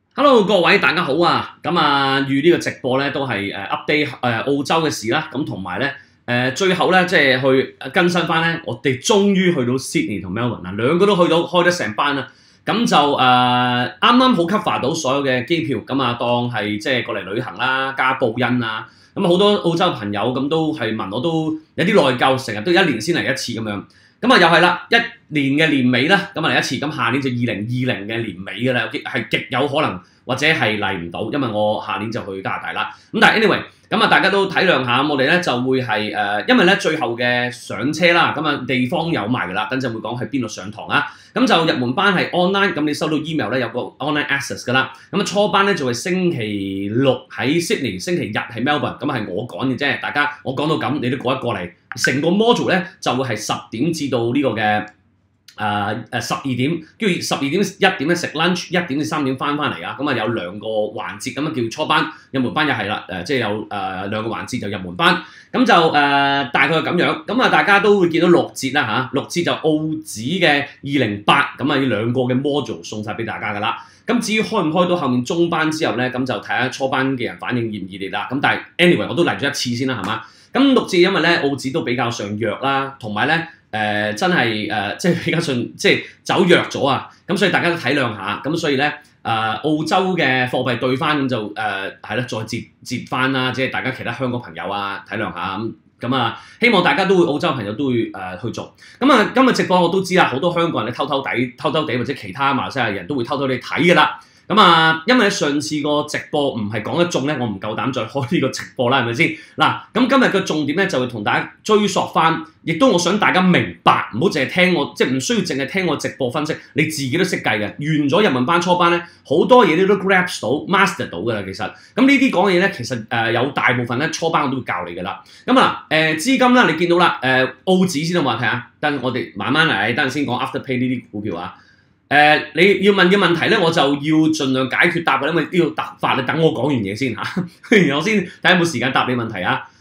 Hello，各位大家好啊！預呢個直播咧都係update 澳洲嘅事啦，咁同埋咧最後咧即係去更新翻咧，我哋終於去到 Sydney 同 Melbourne 啦，兩個都去到開得成班啦，咁就啱啱好 cover 到所有嘅機票，咁當係即係過嚟旅行啦，加報恩啊，咁好多澳洲朋友咁都係問我都有啲內疚，成日都一年先嚟一次咁樣。咁又係啦，一年嘅年尾啦，咁嚟一次，咁下年就2020嘅年尾㗎啦，係極有可能或者係嚟唔到，因為我下年就去加拿大啦。咁但係 anyway，咁大家都體諒下，我哋咧就會係因為咧最後嘅上車啦，咁地方有埋㗎啦，等陣會講喺邊度上堂啊。咁就入門班係 online，咁你收到 email 咧有個 online access 㗎啦。咁初班咧就係星期六喺 Sydney，星期日喺 Melbourne，咁係我講嘅啫。大家我講到咁，你都過一過嚟。成個 module 咧就會係10點至到呢個嘅12點，跟住12點1點咧食 lunch， 1點至3點翻嚟啊。咁有兩個環節，咁叫初班，入門班又係啦，即係有兩個環節就入門班，咁就大概係咁樣。咁大家都會見到6節啦嚇，6節就澳紙嘅208，咁呢兩個嘅 module 送晒俾大家㗎啦。咁至於開唔開到後面中班之後咧，咁就睇下初班嘅人反應熱唔熱烈啦。咁但係 anyway 我都嚟咗一次先啦，係嘛？咁6節因為咧澳紙都比較上弱啦，同埋咧真係即係比較上即係走弱咗啊，咁所以大家都體諒下，咁所以咧澳洲嘅貨幣兌翻咁就係啦，再折翻啦，即係大家其他香港朋友啊體諒下咁希望大家都會澳洲朋友都會去做。咁今日直播我都知啦，好多香港人咧偷偷地或者其他馬來西亞人都會偷偷地睇㗎啦。咁因為上次個直播唔係講得中咧，我唔夠膽再開呢個直播啦，係咪先？嗱，咁今日嘅重點咧就會同大家追溯翻，亦都我想大家明白，唔好淨係聽我，即係唔需要淨係聽我直播分析，你自己都識計嘅。完咗入門班初班咧，好多嘢你都 grab 到、master 到㗎啦，其實。咁呢啲講嘅嘢咧，其實有大部分咧初班我都會教你㗎啦。咁資金啦，你見到啦，澳紙先好話睇下，等我哋慢慢嚟，等陣先講 Afterpay 呢啲股票啊。你要問嘅問題咧，我就要盡量解決答嘅，因為呢個突發，你等我講完嘢先嚇，然後我先睇下有冇時間答你問題啊。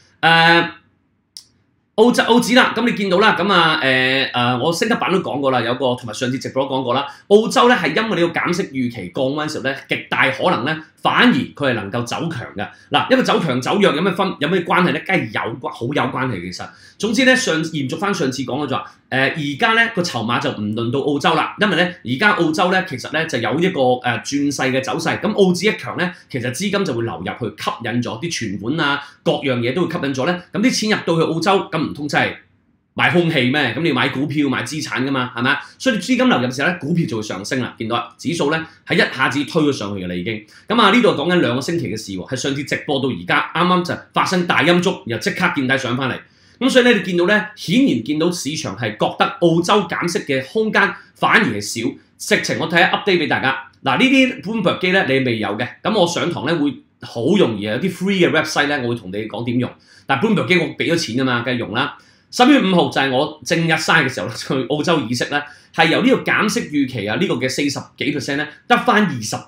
澳紙啦，咁你見到啦，我升級版都講過啦，有個同埋上次直播都講過啦。澳洲咧係因為呢個減息預期降溫時候咧，極大可能咧反而佢係能夠走強嘅。嗱，一個走強走弱有咩關係咧？梗係好有關係其實。總之咧，延續翻上次講嘅就話，而家咧個籌碼就唔輪到澳洲啦，因為咧而家澳洲咧其實咧就有一個轉勢嘅走勢，咁澳紙一強咧，其實資金就會流入去吸引咗啲存款啊，各樣嘢都會吸引咗咧，咁啲錢入到去澳洲，咁唔通真係買空氣咩？咁你要買股票買資產噶嘛，係咪啊？所以資金流入嘅時候咧，股票就會上升啦。見到指數咧係一下子推咗上去嘅啦已經。咁呢度講緊2個星期嘅事喎，係上次直播到而家，啱啱就發生大陰燭，然後即刻見底上翻嚟。咁所以咧，你見到咧，顯然見到市場係覺得澳洲減息嘅空間反而係少。直情我睇下 update 俾大家。嗱，呢啲 Bloomberg 機咧你未有嘅，咁我上堂咧會好容易有啲 free 嘅 website 咧，我會同你講點用。但係 Bloomberg 機我俾咗錢㗎嘛，梗係用啦。10月5號就係我正日生嘅時候去澳洲議息咧，係由呢個減息預期呢個嘅40幾%咧，得翻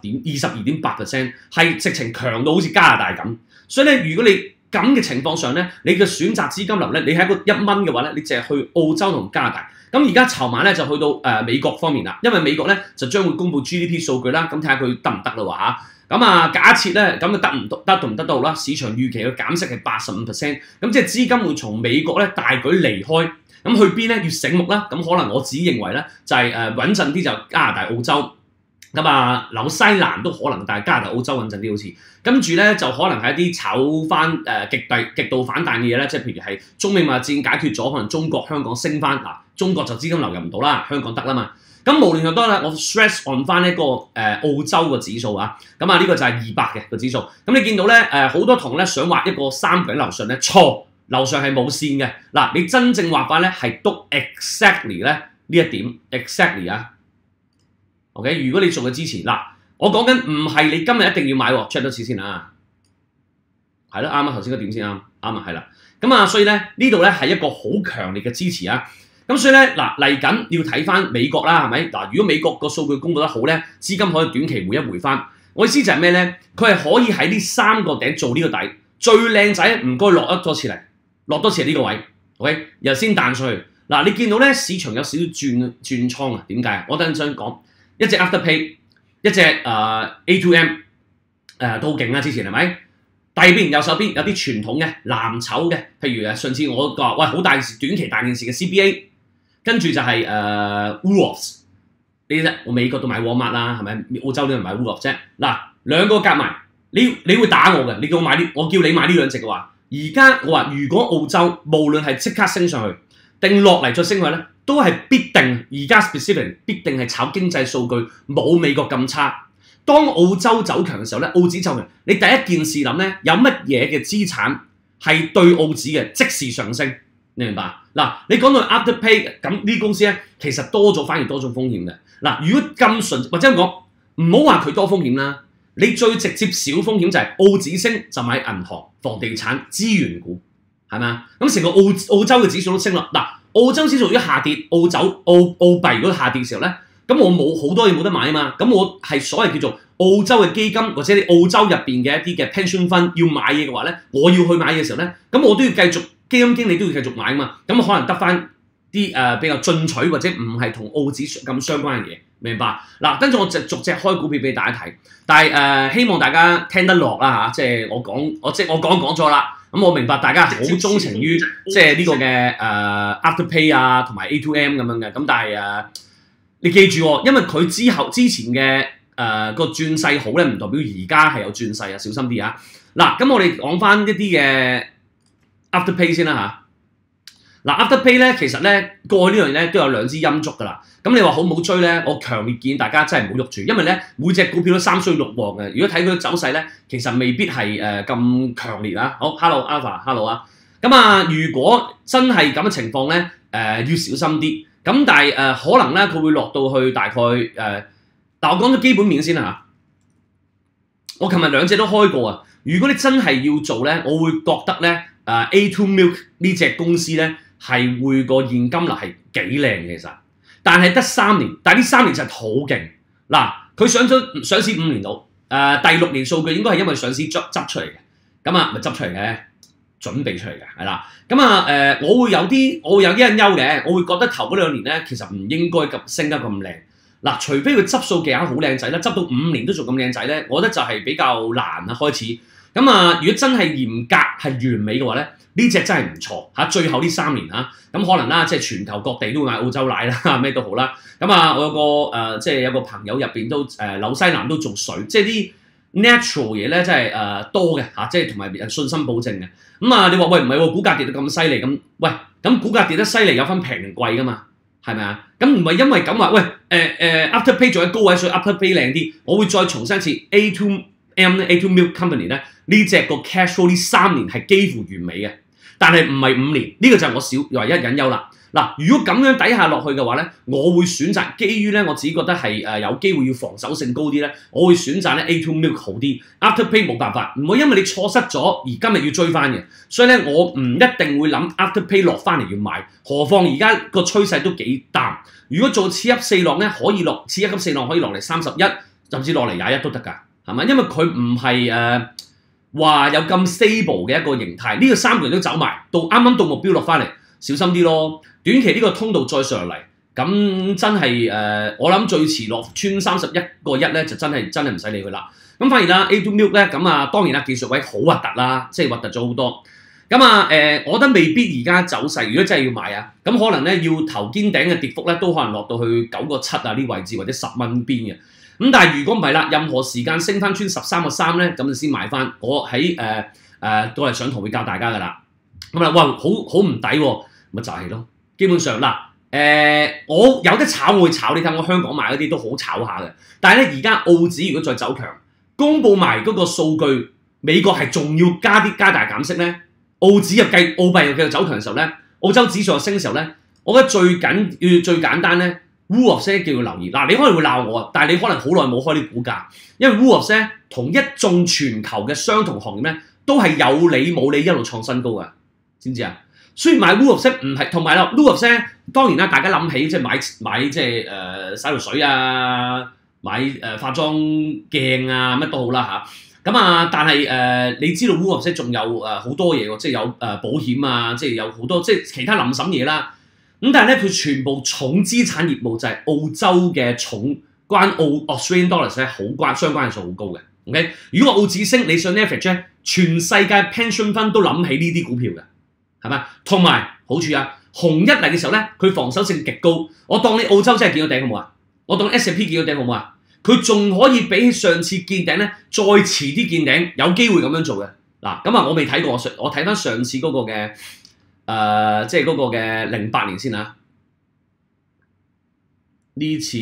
22.8%，係直情強到好似加拿大咁。所以咧，如果你咁嘅情況上咧，你嘅選擇資金流咧，你係一個1蚊嘅話咧，你淨係去澳洲同加拿大。咁而家籌碼咧就去到美國方面啦，因為美國咧就將會公布 GDP 數據啦，咁睇下佢得唔得咯喎。咁假設咧咁得到啦，市場預期嘅減息係85%，咁即係資金會從美國咧大舉離開，咁去邊咧？越醒目啦，咁可能我自己認為咧就係穩陣啲就加拿大、澳洲。紐西蘭都可能，但係加拿大、澳洲穩陣啲好似。跟住咧就可能係一啲炒翻極度反彈嘅嘢咧，即係譬如係中美貿易戰解決咗，可能中國香港升翻嗱，中國就資金流入唔到啦，香港得啦嘛。咁無論如何啦，我 stress on 翻呢個澳洲個指數啊，呢個就係200嘅個指數。咁你見到咧好多同學咧想畫一個三角樓上咧，錯，樓上係冇線嘅。嗱，你真正畫法咧係篤 exactly 咧呢一點 exactly 啊。OK， 如果你做嘅之前嗱，我講緊唔係你今日一定要買喎 ，check 多次先啊，係咯，啱啱頭先嗰點先啱啊，係啦，所以咧呢度咧係一個好強烈嘅支持啊，咁所以咧嗱嚟緊要睇翻美國啦，係咪嗱？如果美國個數據公佈得好咧，資金可以短期回一回翻，我意思就係咩咧？佢係可以喺呢3個頂做呢個底，最靚仔唔該落多次嚟，落多次呢個位 ，OK， 然後先彈上去。你見到咧市場有少少轉倉啊？點解？我等陣想講。一隻 Afterpay 一隻A2M 都好勁啦，之前係咪？第二邊右手邊有啲傳統嘅藍籌嘅，譬如上次我話喂好大件事短期大件事嘅 CBA， 跟住就係Woolworths 呢啲啫，我美國都買 Walmart 啦，係咪？澳洲呢度買 Woolworths 啫。嗱兩個夾埋，你會打我嘅，你叫我買呢，我叫你買呢兩隻嘅話，而家我話如果澳洲無論係即刻升上去定落嚟再升去咧，都係必定而家 specific 必定係炒經濟數據冇美國咁差。當澳洲走強嘅時候咧，澳紙走強，你第一件事諗咧，有乜嘢嘅資產係對澳紙嘅即時上升？你明白？嗱，你講到 Afterpay 咁呢啲公司咧，其實多咗反而多種風險嘅。嗱，如果咁純或者咁講，唔好話佢多風險啦，你最直接小風險就係澳紙升就買銀行、房地產、資源股，係咪？咁成個澳洲嘅指數都升咯。嗱，澳洲指數如果下跌，澳幣如果下跌嘅時候咧。咁我冇好多嘢冇得買啊嘛，咁我係所謂叫做澳洲嘅基金或者你澳洲入邊嘅一啲嘅 pension fund 要買嘢嘅話咧，我要去買嘢嘅時候咧，咁我都要繼續基金經理都要繼續買啊嘛，咁可能得翻啲比較進取或者唔係同澳紙咁相關嘅嘢，明白？嗱，跟住我就逐隻開股票俾大家睇，但係希望大家聽得落啦嚇，即係我講咗啦，咁我明白大家好鍾情於即係呢個嘅Afterpay 啊同埋 A2M 咁樣嘅，咁但係你記住喎，因為佢之前嘅個轉勢好咧，唔代表而家係有轉勢啊，小心啲啊！嗱，咁我哋講翻一啲嘅 Afterpay 先啦嚇。嗱 ，Afterpay 咧其實咧過去呢樣嘢咧都有兩支陰燭噶啦。咁你話好唔好追咧？我強烈建議大家真係唔好喐住，因為咧每隻股票都三衰六旺嘅。如果睇佢走勢咧，其實未必係咁強烈啊。好 ，Hello Alpha，Hello 啊。咁啊，如果真係咁嘅情況咧，要小心啲。咁但係可能咧佢會落到去大概但我講咗基本面先啦嚇。我琴日兩隻都開過啊。如果你真係要做咧，我會覺得咧A2 Milk 呢隻公司咧係會個現金流係幾靚嘅其實，但係得3年，但係呢3年就係好勁嗱。佢上市5年度，第6年數據應該係因為上市執出嚟嘅，咁啊咪執出嚟嘅。準備出嚟嘅，係啦，咁啊我會有啲憂嘅，我會覺得頭嗰2年咧，其實唔應該咁升得咁靚。嗱，除非佢執數技巧好靚仔啦，執到5年都仲咁靚仔咧，我覺得就係比較難啊開始。咁啊，如果真係嚴格係完美嘅話咧，呢隻真係唔錯嚇。最後呢3年嚇，咁可能啦，即係全球各地都會買澳洲奶啦，咩都好啦。咁啊，我有個即係有個朋友入邊都紐西蘭都做水，即係啲 natural 嘢咧，真係多嘅嚇，即係同埋信心保證嘅。咁啊，你話喂唔係喎，股價跌到咁犀利咁，喂咁股價跌得犀利有分平定貴噶嘛，係咪啊？咁唔係因為咁話，喂Afterpay 做喺高位，所以 Afterpay 靚啲，我會再重申一次 A2M 咧 A2 Milk Company 咧呢隻個 cash flow 呢3年係幾乎完美嘅，但係唔係5年，呢個就係我唯一隱憂啦。嗱，如果咁樣底下落去嘅話咧，我會選擇基於咧我自己覺得係有機會要防守性高啲咧，我會選擇咧 A2 Milk 好啲 ，Afterpay 冇辦法，唔會因為你錯失咗而今日要追翻嘅，所以咧我唔一定會諗 Afterpay 落翻嚟要買，何況而家個趨勢都幾淡，如果做次級4浪咧可以落次1級4浪可以落嚟31，甚至落嚟21都得㗎，係咪？因為佢唔係話有咁 stable 嘅一個形態，呢個3個月都走埋，到啱啱到目標落翻嚟，小心啲咯。短期呢個通道再上嚟，咁真係我諗最遲落穿31個1咧，就真係唔使理佢啦。咁反而啦 A2 Milk 咧，咁啊當然啦技術位好核突啦，即係核突咗好多。咁啊我覺得未必而家走勢，如果真係要買啊，咁可能咧要頭肩頂嘅跌幅咧，都可能落到去9個7啊呢位置或者10蚊邊嘅。咁但係如果唔係啦，任何時間升翻穿13個3咧，咁就先買翻。我喺都係上堂會教大家噶啦。咁啊，哇好唔抵喎，咪就係咯。基本上嗱，我有得炒我會炒，你睇我香港買嗰啲都好炒下嘅。但係咧而家澳紙如果再走強，公佈埋嗰個數據，美國係仲要加大減息咧，澳幣又繼續走強嘅時候咧，澳洲指數又升嘅時候咧，我覺得最簡單咧 ，Woolworths 叫佢留意。嗱，你可能會鬧我啊，但係你可能好耐冇開啲股價，因為 Woolworths 咧同一眾全球嘅相同行業咧，都係有理冇理一路創新高㗎，知唔知啊？所以買 Woolworths 唔係，同埋啦 Woolworths 咧，當然啦，大家諗起即係買即係洗頭水啊，買化妝鏡啊，乜都好啦嚇。咁啊，但係你知道 Woolworths 仲有好多嘢喎，即係有保險啊，即係有好多即係其他臨審嘢啦。咁但係咧，佢全部重資產業務就係澳洲嘅重關Australian dollars 咧相關係數好高嘅。OK， 如果個澳紙升，你上 leverage 咧，全世界 pension fund 都諗起呢啲股票嘅，係咪？同埋好處啊，紅一嚟嘅時候咧，佢防守性極高。我當你澳洲真係見到頂好冇啊？我當 S&P 見到頂好冇啊？佢仲可以比起上次見頂咧，再遲啲見頂，有機會咁樣做嘅。嗱，咁啊，我未睇過，我睇翻上次嗰個嘅即係嗰個嘅08年先啊。呢次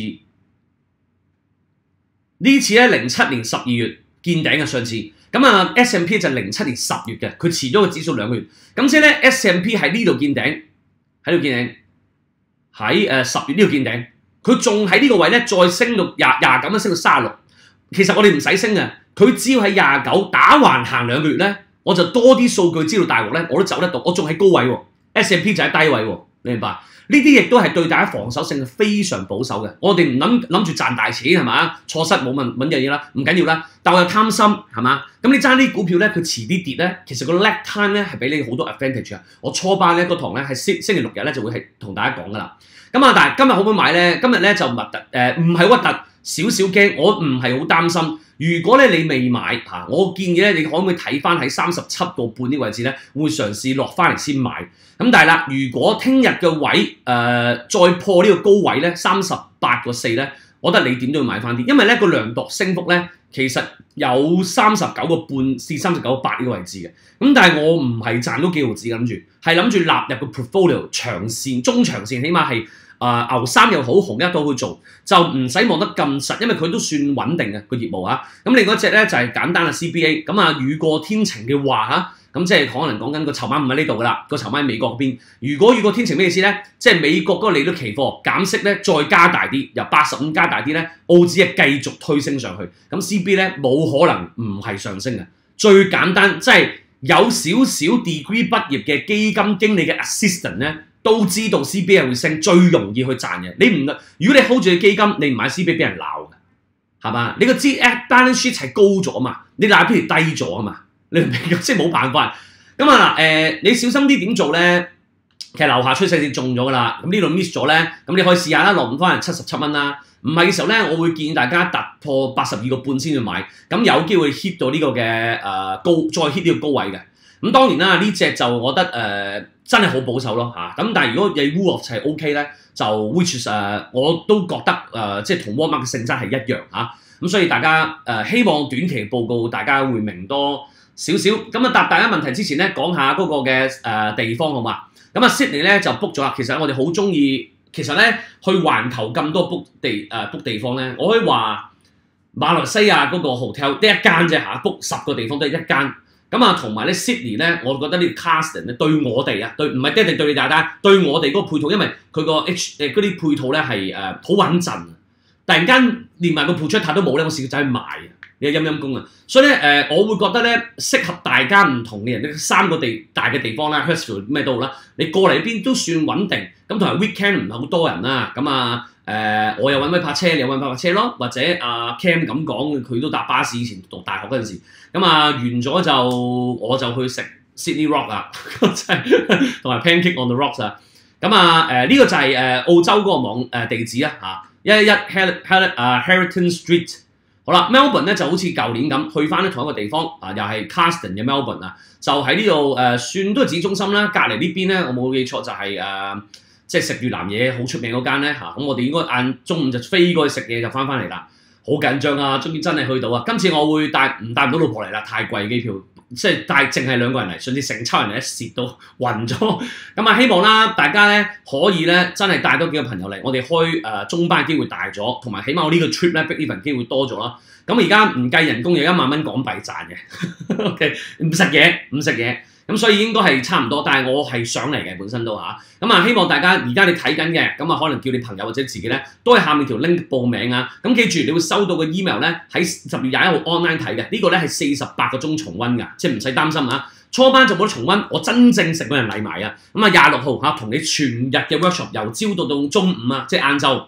咧07年12月見頂嘅上次，咁啊 S&P 就07年10月嘅，佢遲咗個指數2個月，咁即係咧 S&P 喺呢度見頂，喺度見頂，喺10月呢度見頂，佢仲喺呢個位咧再升到廿九蚊，升到36。其實我哋唔使升嘅，佢只要喺29打橫行2個月咧，我就多啲數據知道大鑊咧，我都走得到，我仲喺高位喎 ，S&P 就喺低位喎，你明白？呢啲亦都係對大家防守性非常保守嘅。我哋唔諗住賺大錢係嘛？錯失冇問嘅嘢啦，唔緊要啦。但我又貪心係嘛？咁你揸啲股票咧，佢遲啲跌咧，其實個 lag time 咧係俾你好多 advantage 啊。我初班咧個堂咧係星期6日咧就會係同大家講噶啦。咁啊，但係今日可唔可以買咧？今日咧就唔係核突，少少驚。我唔係好擔心。如果咧你未買嚇，我建議咧你可唔可以睇翻喺37個半呢個位置咧，會嘗試落翻嚟先買。咁但係啦，如果聽日嘅位再破呢個高位咧38個4咧，我覺得你點都要買翻啲，因為咧個量度升幅咧其實有39個半至39個8呢個位置嘅。咁但係我唔係賺到幾毫子嘅，係諗住納入個 portfolio 長線、中長線，起碼係牛三又好，紅一都去做，就唔使望得咁實，因為佢都算穩定嘅個業務啊。咁另外一隻咧就係簡單嘅 CBA， 咁啊雨過天晴嘅話嚇。咁即係可能講緊個籌碼唔喺呢度㗎啦，個籌碼喺美國嗰邊。如果雨過天晴咩意思咧？即係美國嗰個利率期貨減息咧，再加大啲，由85加大啲咧，澳紙係繼續推升上去。咁 CB 咧冇可能唔係上升嘅。最簡單即係有少少 degree 畢業嘅基金經理嘅 assistant 咧，都知道 CB 係會升，最容易去賺嘅。如果你 hold 住嘅基金，你唔買 CB 俾人鬧嘅，係嘛？你個 balance sheet 係高咗嘛？你 liability 低咗啊嘛？你明唔明？即係冇辦法。咁啊嗱，你小心啲點做咧？其實樓下趨勢線中咗㗎啦。咁呢度 miss 咗咧，咁你可以試下啦，落唔翻係77蚊啦。唔係嘅時候咧，我會建議大家突破82個半先去買，咁有機會 hit 到呢個嘅再 hit 呢個高位嘅。咁當然啦，呢隻就我覺得真係好保守咯嚇。咁但係如果你 Woolworths 係 OK 咧，就 which 我都覺得即係同 Walmart 嘅性質係一樣嚇。咁所以大家希望短期報告大家會明多少少。咁啊答大家問題之前咧，講下嗰個嘅地方好嘛？咁啊 Sydney 咧就 book 咗啦。其實我哋好中意，其實咧去環球咁多 book 地方咧，我可以話馬來西亞嗰個 hotel 得一間啫嚇 ，book 10個地方得一間。咁啊同埋咧 Sydney 咧，我覺得呢個 casting 咧對我哋啊，唔係一定對你大家，對我哋嗰個配套，因為佢個嗰啲配套咧係好穩陣。突然間連埋個 projector 都冇咧，我試過走去賣啊！你陰陰公啊！所以咧我會覺得咧適合大家唔同嘅人，呢3個大嘅地方啦 Hurstville 咩都好啦，你過嚟呢邊都算穩定。咁同埋 weekend 唔係好多人啦，咁我又揾位泊車，你又揾泊車咯，或者Cam 咁講，佢都搭巴士以前讀大學嗰陣時。咁完咗就我就去食 Sydney Rock 啦，同埋 Pancake on the Rocks 啊。咁呢個就係澳洲嗰個網地址啊嚇。111 Harrington Street， 好啦 ，Melbourne 咧就好似舊年咁，去翻同一個地方又係 Carston 嘅 Melbourne 啊，就喺呢度算都係市中心啦。隔離呢邊咧，我冇記錯就係即係食越南嘢好出名嗰間咧嚇。咁我哋應該中午就飛過去食嘢就翻嚟啦，好緊張啊！終於真係去到啊！今次我會帶唔到老婆嚟啦，太貴機票。即係淨係2個人嚟，甚至成抽人嚟，蝕到暈咗。咁希望啦，大家咧可以咧真係帶多幾個朋友嚟，我哋開中班嘅機會大咗，同埋起碼我呢個 trip 咧 break even 機會多咗啦。咁而家唔計人工，有1萬蚊港幣賺嘅。OK， 唔食嘢。咁所以應該係差唔多，但係我係想嚟嘅本身都嚇。咁希望大家而家你睇緊嘅，咁可能叫你朋友或者自己咧，都喺下面條 link 報名啊。咁記住，你會收到個 email 咧，喺10月21號 online 睇嘅。呢個咧係48個鐘重溫㗎，即係唔使擔心啊。初班就冇得重溫，我真正成個人嚟埋啊。咁26號同你全日嘅 workshop 由朝到中午啊，即係晏晝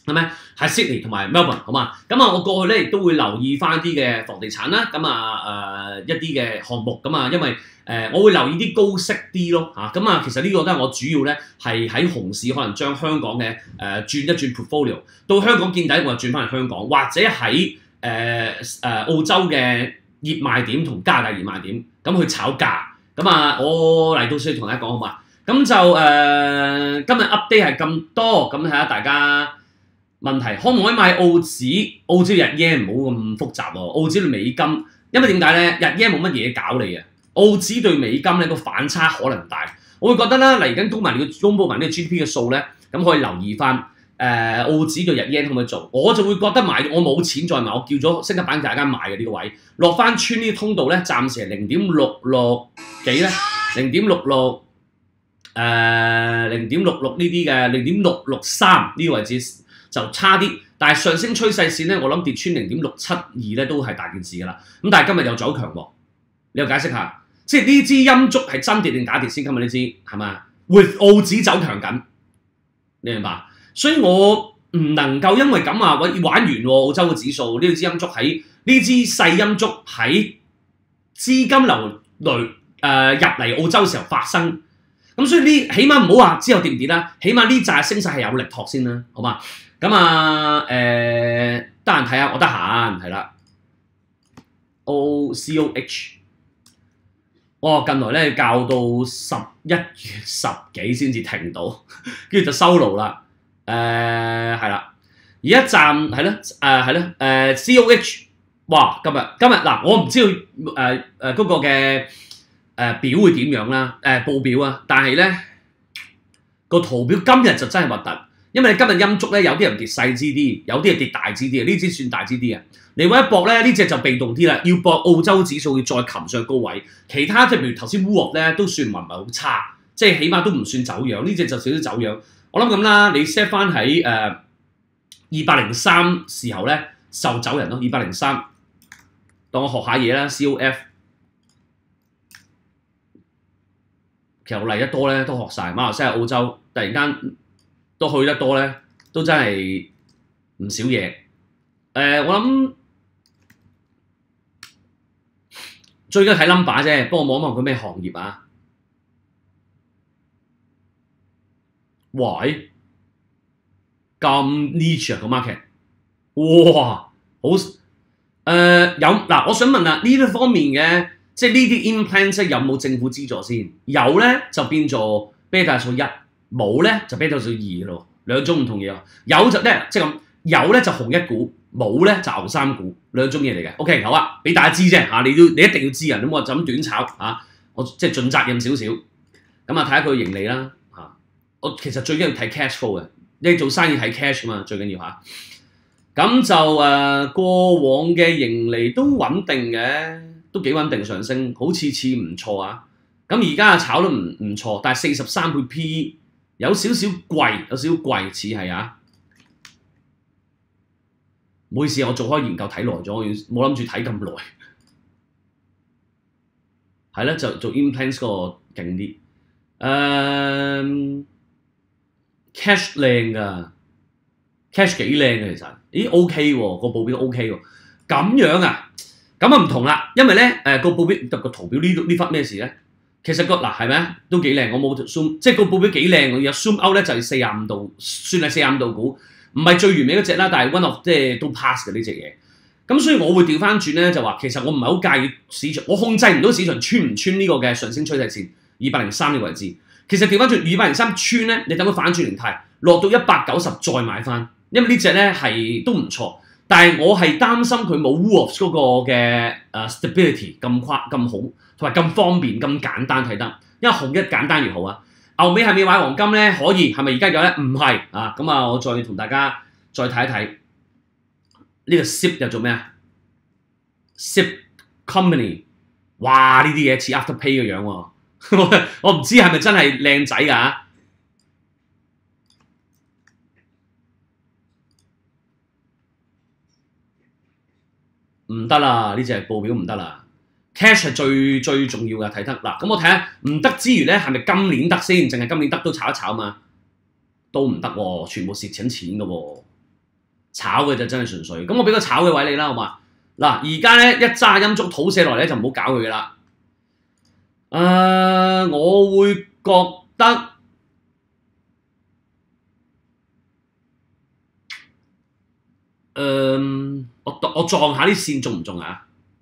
係咪？係 Sydney 同埋 Melbourne 好嘛？咁啊，我過去咧亦都會留意翻啲嘅房地產啦，咁啊一啲嘅項目咁啊，因為我會留意啲高息啲咯嚇，咁啊其實呢個都係我主要咧係喺熊市可能將香港嘅轉一轉 portfolio， 到香港見底我就轉翻嚟香港，或者喺澳洲嘅熱賣點同加拿大熱賣點咁去炒價，咁啊我嚟到先同大家講好嘛？咁就今日 update 係咁多，咁睇下大家。問題可唔可以買澳紙？澳紙日 yen 唔好咁複雜喎，澳紙對美金，因為點解咧？日 yen 冇乜嘢搞你啊，澳紙對美金咧個反差可能大。我會覺得啦，嚟緊公佈埋呢個 GDP 嘅數咧，咁可以留意翻澳紙對日 yen 可唔可以做？我就會覺得買，我冇錢再買，我叫咗星級版大家買嘅呢個位，落翻穿呢個通道咧，暫時係0.66幾咧，0.660.66呢啲嘅0.663呢個位置。就差啲，但係上升趨勢線咧，我諗跌穿0.672咧都係大件事㗎啦。咁但係今日又走強喎，你又解釋下，即係呢支陰燭係真跌定假跌先？今日呢支係嘛？with 澳紙走強緊，你明白？所以我唔能夠因為咁啊，玩完喎澳洲嘅指數呢支陰燭喺呢支細陰燭喺資金流入嚟澳洲嘅時候發生。咁所以呢，起碼唔好話之後跌唔跌啦，起碼呢扎升勢係有力托先啦，好嘛？咁啊得閒睇下，我得閒係啦。OCOH， 哇！近來咧教到11月10幾先至停到，跟住就收爐啦。係啦，而家站係咯，係咯，COH， 哇！今日嗱，我唔知道嗰個嘅表會點樣啦，報表啊，但係咧個圖表今日就真係核突。因為今日陰燭咧，有啲人跌細支啲，有啲係跌大支啲啊。呢支算大支啲啊。你揾一搏咧，呢隻就被動啲啦，要搏澳洲指數要再擒上高位。其他即係譬如頭先烏獲咧，都算唔係好差，即係起碼都唔算走樣。呢隻就少少走樣。我諗咁啦，你 set 翻喺203時候咧，就走人咯。203，當我學下嘢啦。COF 其實我嚟得多咧，都學晒。馬來西亞、澳洲突然間都去得多咧，都真係唔少嘢。我諗最緊要睇 number 啫，幫我望一望佢咩行業啊？喂，咁 niche 啊個 market， 哇，好有嗱，我想問啦，呢啲方面嘅即係呢啲 implant 有冇政府資助先？有咧就變做 beta 數1。冇咧就beta數2咯，兩種唔同嘢。有就咧即係咁，有咧就紅一股，冇咧就牛三股，兩種嘢嚟嘅。OK， 好啊，俾大家知啫嚇，你一定要知啊，咁我就咁短炒嚇，我即係盡責任少少。咁啊睇下佢盈利啦嚇，我其實最緊要睇 cash flow 嘅，你做生意睇 cash 嘛，最緊要嚇。咁就過往嘅盈利都穩定嘅，都幾穩定上升，好似唔錯啊。咁而家炒得唔錯，但係43倍 P。有少少貴，似係啊！唔好意思，我做開研究睇耐咗，我冇諗住睇咁耐。係啦，就做 implants 嗰個勁啲。cash 靚㗎 ，cash 幾靚嘅其實。咦 OK 喎，個報表 OK 喎。咁樣啊，咁啊唔同啦，因為咧個報表個圖表呢忽咩事咧？其實嗱係咪啊？都幾靚，我冇 zoom， 即係個報表幾靚。我有 zoom out 咧就係45度，算係45度股，唔係最完美嗰隻啦，但係 one of 即係都 pass 嘅呢隻嘢。咁所以我會調翻轉咧，就話其實我唔係好介意市場，我控制唔到市場穿唔穿呢個嘅上升趨勢線203呢個位置。其實調翻轉203穿咧，你等佢反轉形態落到190再買翻，因為呢隻咧係都唔錯。但係我係擔心佢冇 Wolves 嗰個嘅stability 咁好，同埋咁方便咁簡單睇得，因為紅一簡單越好啊。牛尾係咪買黃金咧？可以，係咪而家有咧？唔係啊。咁啊，我再同大家再睇一睇呢個 SIP 又做咩啊 ？SIP Company， 哇！呢啲嘢似 Afterpay 嘅樣喎，我唔知係咪真係靚仔㗎？唔得啦，呢隻報表唔得啦 ，cash 係最重要嘅睇得嗱。咁我睇下唔得之餘咧，係咪今年得先？淨係今年得都炒一炒嘛，都唔得喎，全部蝕錢嘅喎。 炒嘅就真係純粹。咁我俾個炒嘅位你啦，好嘛？嗱，而家咧一揸陰燭土瀉落嚟咧就唔好搞佢噶啦。我會覺得我撞下啲線中唔中啊？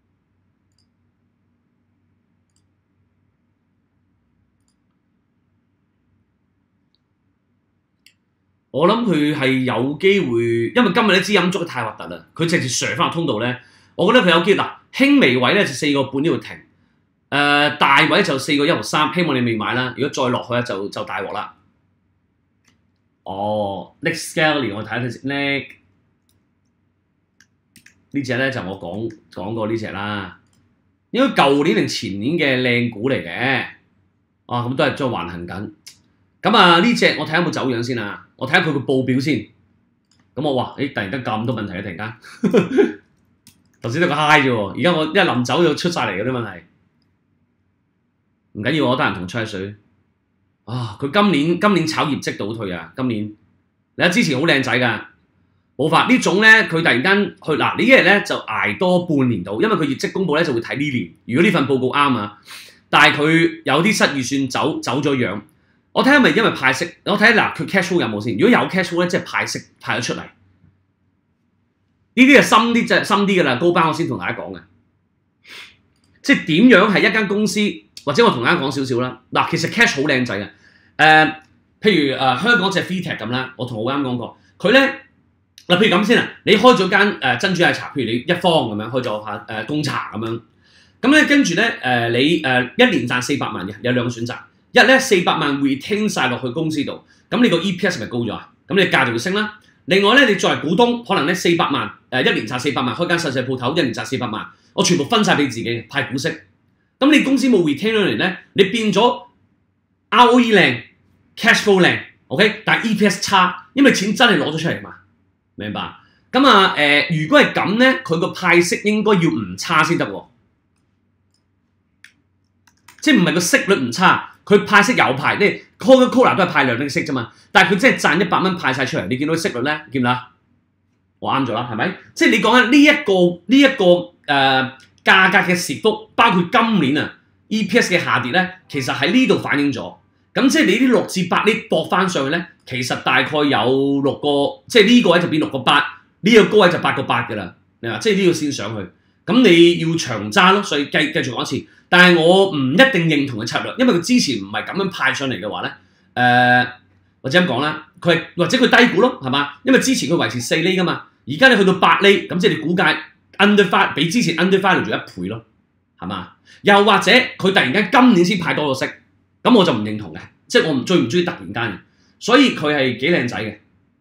我諗佢係有機會，因為今日呢支陰燭太核突啦，佢直接上翻個通道咧，我覺得佢有機會嗱，輕微位咧就4個半呢度停，大位就4個1毫3，希望你未買啦。如果再落去咧就大鑊啦。哦 ，Nick Scali 我睇睇先 ，Nick 呢隻咧就我講過呢隻啦，應該舊年定前年嘅靚股嚟嘅，咁都係再橫行緊。咁啊呢隻我睇下有冇走樣先啊。我睇下佢個報表先，咁我話，突然間咁多問題啊！突然間，頭先得個 high 啫喎，而家我一臨走就出晒嚟嗰啲問題，唔緊要，我得閒同吹水。佢今年炒業績倒退啊！今年你睇之前好靚仔㗎，冇法呢種咧，佢突然間去嗱呢一日咧就捱多半年度，因為佢業績公佈咧就會睇呢年。如果呢份報告啱啊，但係佢有啲失預算走咗樣。我睇下咪因為派息，我睇下嗱佢 cash flow 有冇先。如果有 cash flow 咧，即係派息派咗出嚟，呢啲係深啲㗎啦。高班我先同大家講嘅，即係點樣係一間公司，或者我同大家講少少啦。嗱，其實 cash 好靚仔嘅，譬如香港隻 Fitech 咁啦，我同我啱講過，佢咧嗱，譬如咁先啊，你開咗間珍珠奶茶，譬如你一方咁樣開咗下貢茶咁樣，咁咧跟住咧你一年賺400萬嘅，有兩個選擇。一咧400萬 retain 晒落去公司度，咁你個 EPS 咪高咗啊？咁你價就會升啦。另外咧，你作為股東，可能咧400萬一年賺400萬，開間細鋪頭，一年賺400萬，我全部分晒俾自己派股息。咁你公司冇 retain 咗嚟咧，你變咗 ROE 靚 ，cash flow 靚 ，OK， 但係 EPS 差，因為錢真係攞咗出嚟嘛，明白？咁如果係咁咧，佢個派息應該要唔差先得喎，即係唔係個息率唔差。佢派息有派，即係 Coca-Cola 都係派兩厘息啫嘛。但係佢真係賺100蚊派晒出嚟，你見到息率咧，見唔見啊？我啱咗啦，係咪？即係你講緊呢一個價格嘅蝕幅，包括今年啊 EPS 嘅下跌咧，其實喺呢度反映咗。咁即係你啲6至8厘搏翻上去咧，其實大概有6個，即係呢個位就變6個8，呢個高位就8個8㗎啦。你話即係呢個先上去，咁你要長揸咯。所以繼續講一次。但係我唔一定認同嘅策略，因為佢之前唔係咁樣派上嚟嘅話咧，或者咁講啦，或者佢低估咯，係嘛？因為之前佢維持4厘㗎嘛，而家你去到8厘，咁即係你估計 undervalue 比之前 undervalue 咗1倍咯，係嘛？又或者佢突然間今年先派多個息，咁我就唔認同嘅，即係我最唔中意突然間嘅，所以佢係幾靚仔嘅。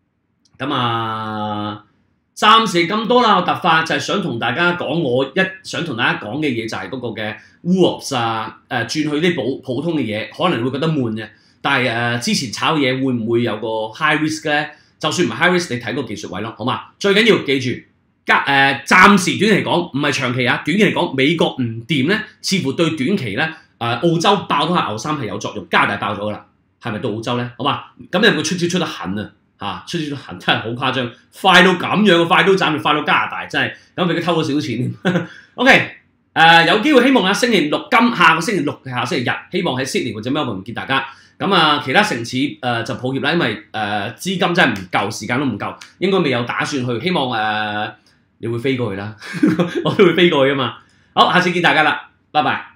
咁暫時咁多啦，我突發就係想同大家講，我想同大家講嘅嘢就係嗰個嘅 Wolves 轉去啲普通嘅嘢，可能會覺得悶嘅。但係之前炒嘢會唔會有個 high risk 咧？就算唔係 high risk，你睇個技術位咯，好嘛？最緊要記住，暫時短期嚟講唔係長期啊，短期嚟講美國唔掂咧，似乎對短期咧澳洲爆多下牛三係有作用，加拿大爆咗噶啦，係咪到澳洲咧？好嘛？咁有冇出招出得狠啊？出招狠真係好誇張，快到咁樣，快刀斬快到加拿大，真係咁俾佢偷咗少少錢。OK， 有機會希望星期六下個星期六下星期日，希望喺 Sydney 或者 Melbourne 見大家。咁其他城市就抱歉啦，因為資金真係唔夠，時間都唔夠，應該未有打算去。希望你會飛過去啦，我都會飛過去啊嘛。好，下次見大家啦，拜拜。